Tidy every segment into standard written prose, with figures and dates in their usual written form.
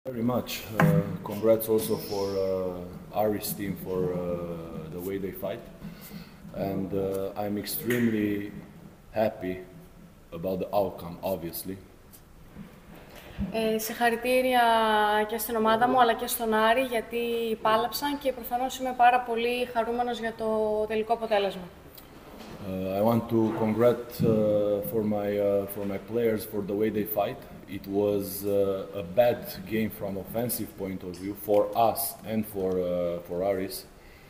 Very much. Congrats also for Aris team for the way they fight, and I'm extremely happy about the outcome, obviously. Συγχαρητήρια και στην ομάδα μου αλλά και στον Άρη γιατί πάλεψαν και προφανώς είμαι πάρα πολύ χαρούμενος για το τελικό αποτέλεσμα. I want to for my players for the way they fight. It was a bad game from offensive point of view for us and for Aris.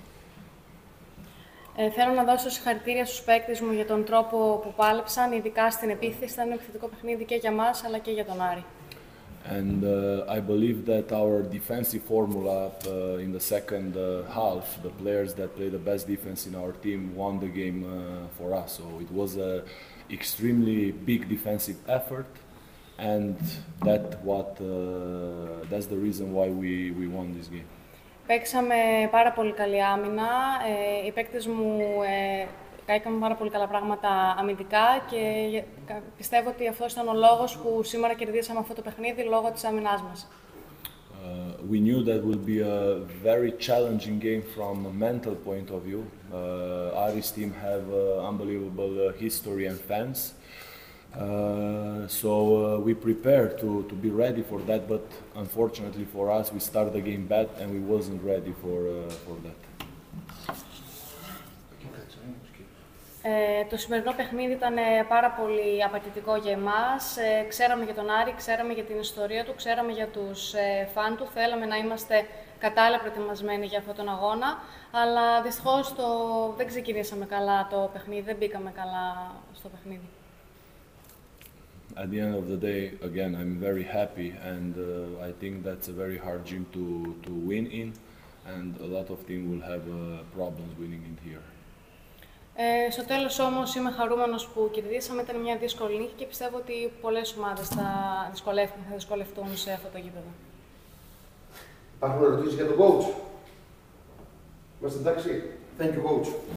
Θέλω να δώσω συγχαρητήρια στους παίκτες μου για τον τρόπο που πάλεψαν, ειδικά στην επίθεση. Ήταν ένα επιθετικό παιχνίδι και για μας αλλά και για τον Άρη. And I believe that our defensive formula in the second half, the players that play the best defense in our team won the game for us. So it was an extremely big defensive effort, and that's the reason why we won this game. Παίξαμε πάρα πολύ καλή άμυνα. Οι παίκτες μου έκαναν πάρα πολύ καλά πράγματα αμυντικά και πιστεύω ότι αυτός ήταν ο λόγος που σήμερα κερδίσαμε αυτό το παιχνίδι λόγω της άμυνάς μας. We knew that would be a very challenging game from a mental point of view. Aris team have unbelievable history and fans. So we prepared to be ready for that, but unfortunately for us, we started the game bad and we wasn't ready for that. Το σημερινό παιχνίδι ήταν πάρα πολύ απαιτητικό για εμάς. Ξέραμε για τον Άρη, ξέραμε για την ιστορία του, ξέραμε για τους φαν του. Θέλαμε να είμαστε κατάλληλα προετοιμασμένοι για αυτόν τον αγώνα, αλλά δυστυχώς δεν ξεκινήσαμε καλά το παιχνίδι, δεν μπήκαμε καλά στο παιχνίδι. At the end of the day, again, I'm very happy, and I think that's a very hard gym to win in, and a lot of teams will have problems winning in here. Στο τέλος όμως είμαι χαρούμενος που κερδίσαμε, ήταν μια δύσκολη νίκη και πιστεύω ότι πολλές ομάδες θα δυσκολευτούν σε αυτό το γήπεδο. Υπάρχουν ερωτήσεις για τον coach? Είμαστε εντάξει? Thank you, coach.